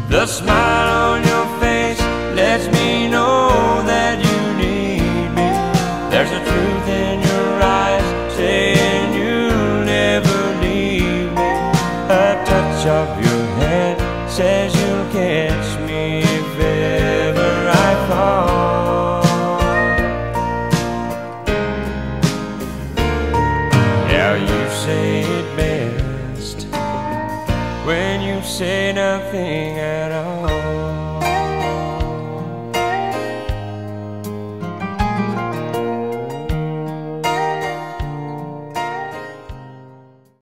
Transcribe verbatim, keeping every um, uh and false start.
The smile on your face lets me know that you need me. There's a truth in your eyes saying you'll never leave me. A touch of your hand says you'll catch me if ever I fall. Now you say it best when you say nothing